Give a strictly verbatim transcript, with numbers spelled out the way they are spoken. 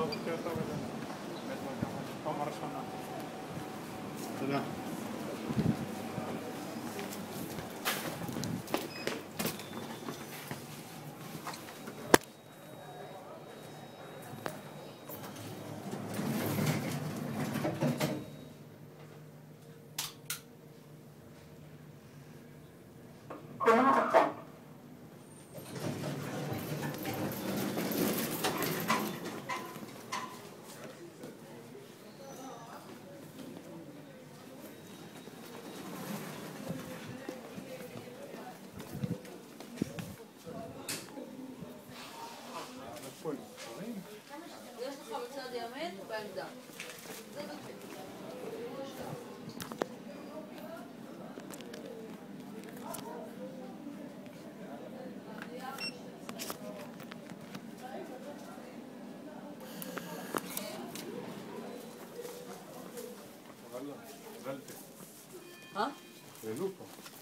בוקר טוב אלינו. פעם הראשונה. תודה. יש לך בצד ימין בעמדה. זה בצד. אבל לא, זלתי. אה? זה לופו.